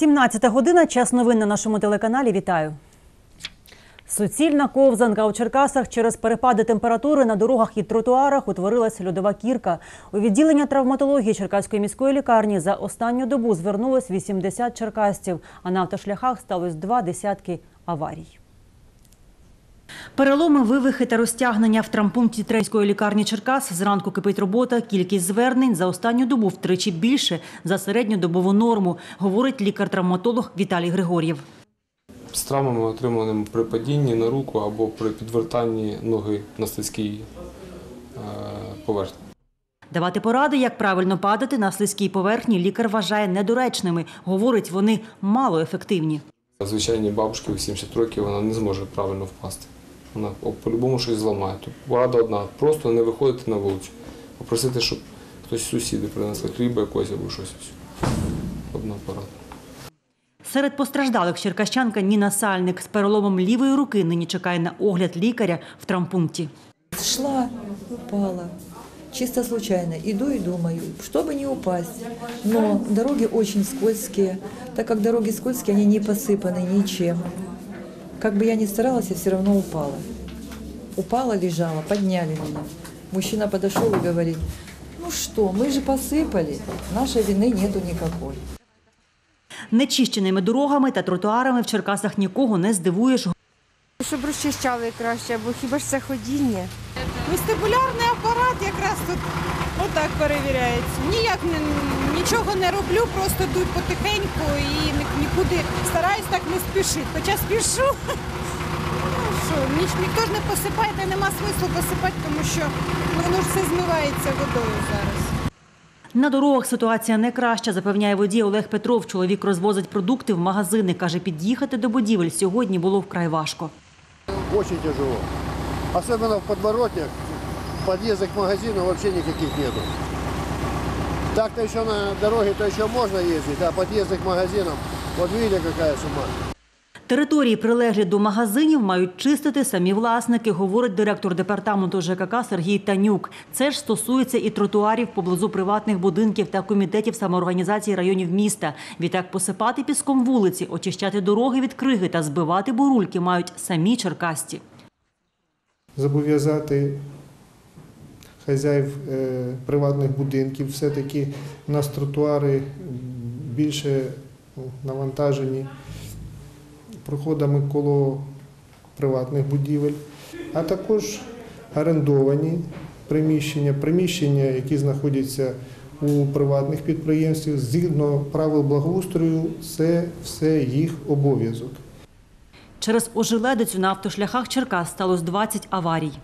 17 година, час новин на нашому телеканалі. Вітаю. Суцільна ковзанка у Черкасах. Через перепади температури на дорогах і тротуарах утворилася льодова кірка. У відділення травматології Черкаської міської лікарні за останню добу звернулось 80 черкасців, а на автошляхах сталося 2 десятки аварій. Переломи, вивихи та розтягнення в травмпункті Третьої лікарні Черкас. Зранку кипить робота, кількість звернень за останню добу втричі більше за середньодобову норму, говорить лікар-травматолог Віталій Григор'єв. З травмами, отриманими при падінні на руку або при підвертанні ноги на слизькій поверхні. Давати поради, як правильно падати на слизькій поверхні, лікар вважає недоречними. Говорить, вони малоефективні. Звичайній бабушці у 70 років вона не зможе правильно впасти. Вона по-любому щось зламає. Тут порада одна – просто не виходити на вулицю. Попросити, щоб хтось з сусідів принесли хліба якось або щось. Одна порада. Серед постраждалих черкащанка Ніна Сальник з переломом лівої руки нині чекає на огляд лікаря в травмпункті. Шла, упала. Чисто случайно. Иду и думаю, чтобы не упасть. Но дороги очень скользкие. Так как дороги скользкие, они не посыпаны ничем. Как бы я ни старалась, я все равно упала. Упала, лежала, подняли меня. Мужчина подошел и говорит: ну что, мы же посыпали, нашей вины нету никакой. Нечищеними дорогами та тротуарами в Черкасах нікого не здивуєш. Щоб розчищали краще, бо хіба ж це ходіння? Вестибулярний апарат якраз тут отак перевіряється. Нічого не роблю, просто йду потихеньку і нікуди стараюсь так не спішити. Хоча спішу, ніхто ж не посипає, та нема смислу посипати, тому що воно ж все змивається водою зараз. На дорогах ситуація не краща, запевняє водій Олег Петров. Чоловік розвозить продукти в магазини. Каже, під'їхати до будівель сьогодні було вкрай важко. Очень тяжело. Особенно в подворотнях, подъездах к магазину вообще никаких нету. Так-то еще на дороге-то еще можно ездить, а подъезды к магазинам, вот видите, какая сума. Території, прилеглі до магазинів, мають чистити самі власники, говорить директор департаменту ЖКК Сергій Танюк. Це ж стосується і тротуарів поблизу приватних будинків та комітетів самоорганізації районів міста. Відтак посипати піском вулиці, очищати дороги від криги та збивати бурульки мають самі черкасці. Зобов'язати хазяїв приватних будинків, все-таки у нас тротуари більше навантажені проходами коло приватних будівель, а також орендовані приміщення, які знаходяться у приватних підприємствах. Згідно правил благоустрою, це все їх обов'язок. Через ожеледицю на автошляхах Черкас сталося 20 аварій.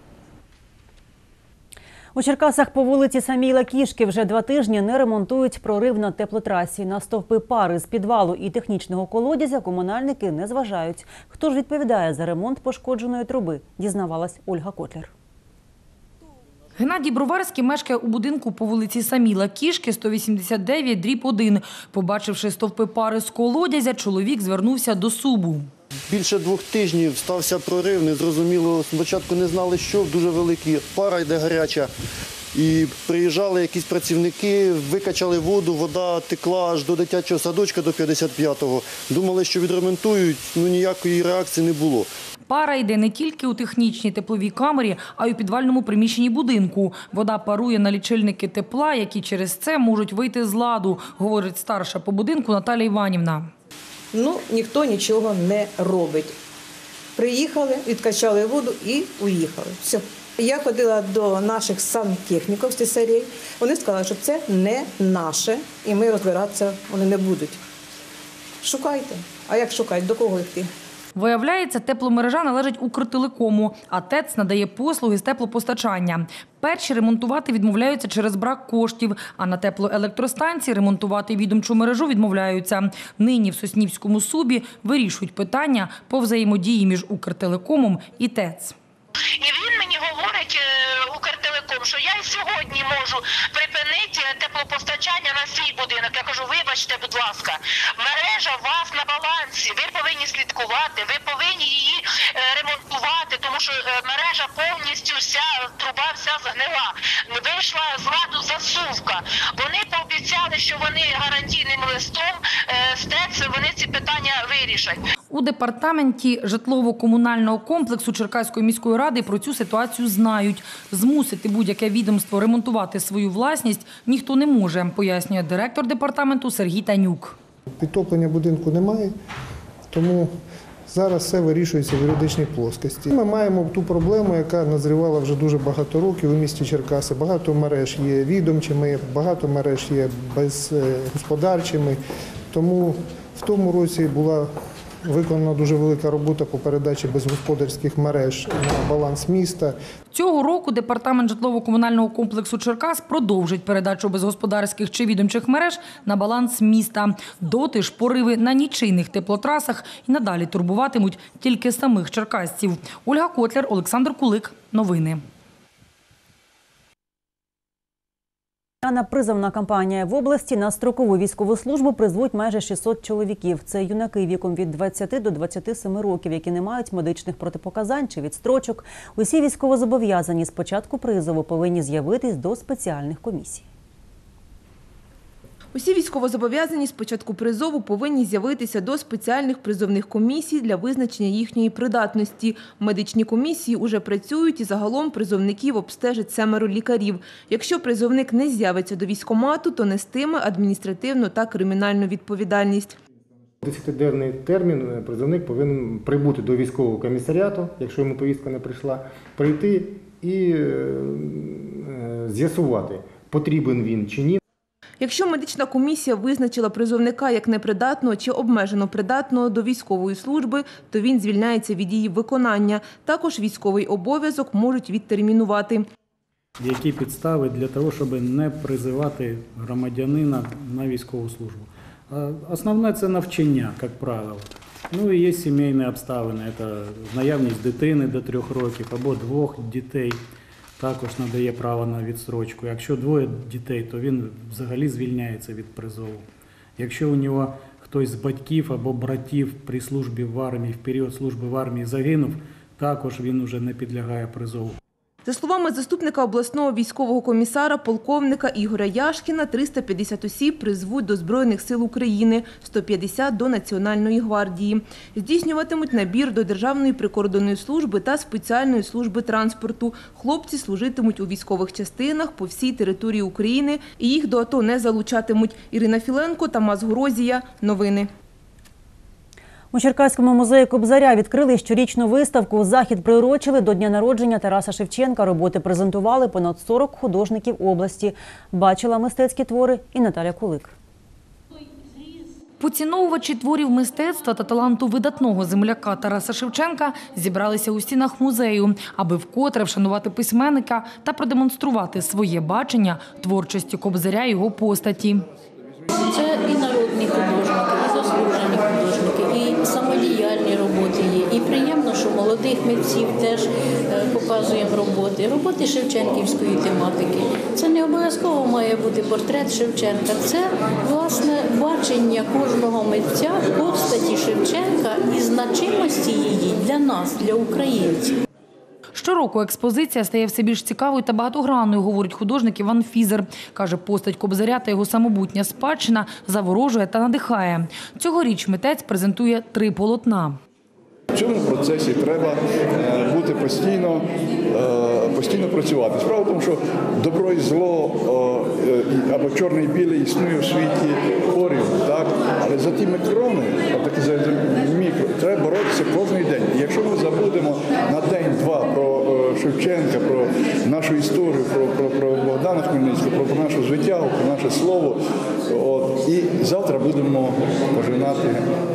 У Черкасах по вулиці Саміла Кішки вже 2 тижні не ремонтують прорив на теплотрасі. На стовпи пари з підвалу і технічного колодязя комунальники не зважають. Хто ж відповідає за ремонт пошкодженої труби, дізнавалась Ольга Котлер. Геннадій Броварський мешкає у будинку по вулиці Саміла Кішки, 189/1. Побачивши стовпи пари з колодязя, чоловік звернувся до СУБу. Більше 2 тижнів стався прорив, незрозуміло, спочатку не знали, що, дуже великий, пара йде гаряча. І приїжджали якісь працівники, викачали воду, вода текла аж до дитячого садочка, до 55-го. Думали, що відремонтують, ніякої реакції не було. Пара йде не тільки у технічній тепловій камері, а й у підвальному приміщенні будинку. Вода парує на лічильники тепла, які через це можуть вийти з ладу, говорить старша по будинку Наталія Іванівна. Ніхто нічого не робить. Приїхали, відкачали воду і уїхали. Все. Я ходила до наших сантехніків, слесарів. Вони сказали, що це не наше, і ми розбиратися вони не будуть. Шукайте. А як шукати? До кого йти? Виявляється, тепломережа належить Укртелекому, а ТЕЦ надає послуги з теплопостачання. Перші ремонтувати відмовляються через брак коштів, а на теплоелектростанції ремонтувати відомчу мережу відмовляються. Нині в Соснівському СУБі вирішують питання по взаємодії між Укртелекомом і ТЕЦ. І він мені говорить, Укртелеком, що я й сьогодні можу припинити теплопостачання на свій будинок. Я кажу, вибачте, будь ласка, мережа у вас на балансі, ви повинні слідкувати, ви повинні її ремонтувати, тому що мережа повністю вся, труба вся згнила. Вийшла з ладу засувка. Вони пообіцяли, що вони гарантійним листом через ТЕЦ вони ці питання вирішать. У департаменті житлово-комунального комплексу Черкаської міської ради про цю ситуацію знають. Змусити будь-яке відомство ремонтувати свою власність ніхто не може, пояснює директор департаменту Сергій Танюк. Підтоплення будинку немає, тому зараз все вирішується в юридичній плоскості. Ми маємо ту проблему, яка назрівала вже дуже багато років у місті Черкаси. Багато мереж є відомчими, багато мереж є безгосподарчими. Тому в тому році була виконана дуже велика робота по передачі безгосподарських мереж на баланс міста. Цього року департамент житлово-комунального комплексу Черкас продовжить передачу безгосподарських чи відомчих мереж на баланс міста. Доти ж пориви на нічийних теплотрасах і надалі турбуватимуть тільки самих черкасців. Ольга Котляр, Олександр Кулик. Новини. Призовна кампанія в області на строкову військову службу призвуть майже 600 чоловіків. Це юнаки віком від 20 до 27 років, які не мають медичних протипоказань чи відстрочок. Усі військовозобов'язані з початку призову повинні з'явитись до спеціальних комісій. Усі військовозобов'язані з початку призову повинні з'явитися до спеціальних призовних комісій для визначення їхньої придатності. Медичні комісії уже працюють і загалом призовників обстежить 7 лікарів. Якщо призовник не з'явиться до військкомату, то нестиме адміністративну та кримінальну відповідальність. 10-денний термін призовник повинен прибути до військового комісаріату, якщо йому повістка не прийшла, прийти і з'ясувати, потрібен він чи ні. Якщо медична комісія визначила призовника як непридатного чи обмежено придатного до військової служби, то він звільняється від її виконання. Також військовий обов'язок можуть відтермінувати. Які підстави для того, щоб не призивати громадянина на військову службу? Основне – це навчання, як правило. Ну і є сімейні обставини, це наявність дитини до 3 років або 2 дітей. Також надає право на відстрочку. Якщо 2 дітей, то він взагалі звільняється від призову. Якщо у нього хтось з батьків або братів при службі в армії, в період служби в армії загинув, також він вже не підлягає призову. За словами заступника обласного військового комісара полковника Ігоря Яшкіна, 350 осіб призвуть до Збройних сил України, 150 – до Національної гвардії. Здійснюватимуть набір до Державної прикордонної служби та спеціальної служби транспорту. Хлопці служитимуть у військових частинах по всій території України і їх до АТО не залучатимуть. Ірина Філенко, Тамас Горозія. Новини. У Черкаському музеї Кобзаря відкрили щорічну виставку. Захід приурочили до дня народження Тараса Шевченка. Роботи презентували понад 40 художників області. Бачила мистецькі твори і Наталя Кулик. Поціновувачі творів мистецтва та таланту видатного земляка Тараса Шевченка зібралися у стінах музею, аби вкотре вшанувати письменника та продемонструвати своє бачення творчості Кобзаря і його постаті. Це і народні художники, і заслужені художники, і самодіяльні роботи є. І приємно, що молодих митців теж показуємо роботи. Роботи шевченківської тематики. Це не обов'язково має бути портрет Шевченка. Це, власне, бачення кожного митця постаті Шевченка і значимості її для нас, для українців. Щороку експозиція стає все більш цікавою та багатогранною, говорить художник Іван Фізер. Каже, постать Кобзаря та його самобутня спадщина заворожує та надихає. Цьогоріч митець презентує 3 полотна. В цьому процесі треба бути постійно працювати. Справа в тому, що добро і зло, або чорне і біле існує в світі порівну, так? Але за ті мікрони, за мікро, треба боротися кожен день. І якщо ми забудемо на день-два про Шевченка, про нашу історію, про Богдана Хмельницького, про нашу звитягу, про наше слово, і завтра будемо пожинати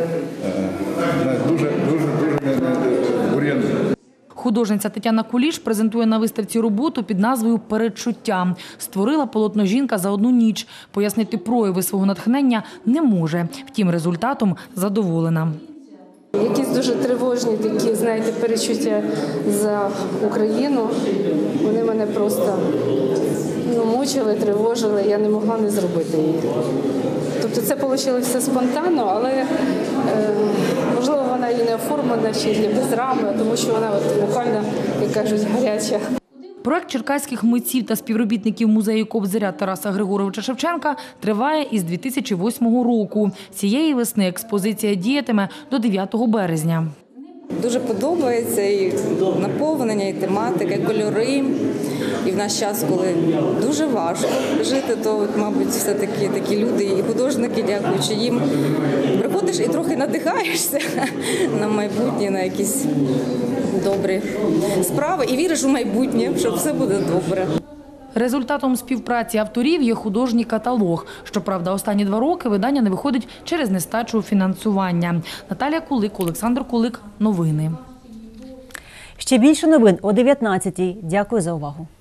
дуже бур'яни. Художниця Тетяна Куліш презентує на виставці роботу під назвою «Передчуття». Створила полотно жінка за одну ніч. Пояснити прояви свого натхнення не може. Втім, результатом задоволена. Якісь дуже тривожні такі, знаєте, перечуття за Україну. Вони мене просто мучили, тривожили, я не могла не зробити їх. Тобто це вийшло все спонтанно, але можливо вона і не оформлена, ще не без рами, тому що вона буквально, як кажуть, гаряча. Проект черкаських митців та співробітників музею Кобзаря Тараса Григоровича Шевченка триває із 2008 року. Цієї весни експозиція діятиме до 9 березня. Дуже подобається і наповнення, і тематика, і кольори. І в наш час, коли дуже важко жити, то, мабуть, все-таки такі люди і художники, дякуючи їм, приходиш і трохи надихаєшся на майбутнє, на якісь добрі справи і віриш у майбутнє, що все буде добре. Результатом співпраці авторів є художній каталог. Щоправда, останні 2 роки видання не виходить через нестачу фінансування. Наталія Кулик, Олександр Кулик. Новини. Ще більше новин о 19-й. Дякую за увагу.